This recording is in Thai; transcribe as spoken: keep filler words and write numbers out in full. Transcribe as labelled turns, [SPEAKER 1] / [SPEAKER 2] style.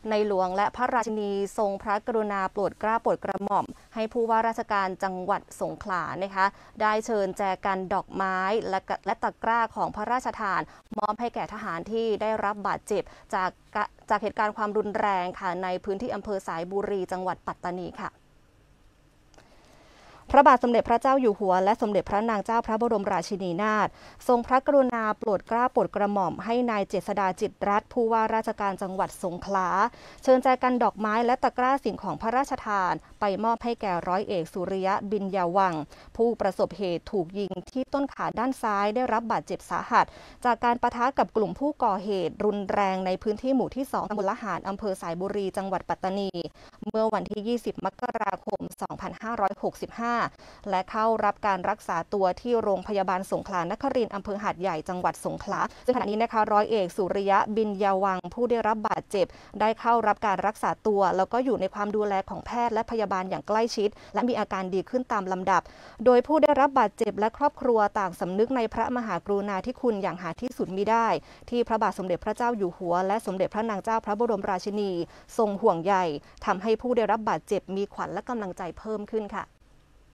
[SPEAKER 1] ในหลวงและพระราชินีทรงพระกรุณาโปรดเกล้าโปรดกระหม่อมให้ผู้ว่าราชการจังหวัดสงขลานะคะได้เชิญแจกันดอกไม้และและตะกร้าของพระราชทานมอบให้แก่ทหารที่ได้รับบาดเจ็บจากจากเหตุการณ์ความรุนแรงค่ะในพื้นที่อำเภอสายบุรีจังหวัดปัตตานีค่ะพระบาทสมเด็จพระเจ้าอยู่หัวและสมเด็จพระนางเจ้าพระบรมราชินีนาถทรงพระกรุณาโปรดเกล้าโปรดกระหม่อมให้นายเจษฎาจิตรัตน์ผู้ว่าราชการจังหวัดสงขลาเชิญแจกันดอกไม้และตะกร้าสิ่งของพระราชทานไปมอบให้แก่ร้อยเอกสุริยะบินยาวังผู้ประสบเหตุถูกยิงที่ต้นขาด้านซ้ายได้รับบาดเจ็บสาหัสจากการปะทะกับกลุ่มผู้ก่อเหตุรุนแรงในพื้นที่หมู่ที่สองตำบลละหารอำเภอสายบุรีจังหวัดปัตตานีเมื่อวันที่ยี่สิบมกราคมสองพันห้าร้อยหกสิบห้าและเข้ารับการรักษาตัวที่โรงพยาบาลสงขลานครินทร์อำเภอหาดใหญ่จังหวัดสงขลาซึ่งขณะนี้นะคะร้อยเอกสุริยะบินยาวังผู้ได้รับบาดเจ็บได้เข้ารับการรักษาตัวแล้วก็อยู่ในความดูแลของแพทย์และพยาบาลอย่างใกล้ชิดและมีอาการดีขึ้นตามลำดับโดยผู้ได้รับบาดเจ็บและครอบครัวต่างสำนึกในพระมหากรุณาธิคุณอย่างหาที่สุดมิได้ที่พระบาทสมเด็จพระเจ้าอยู่หัวและสมเด็จพระนางเจ้าพระบรมราชินีทรงห่วงใยทำให้ผู้ได้รับบาดเจ็บมีขวัญและกำลังใจเพิ่มขึ้นค่ะ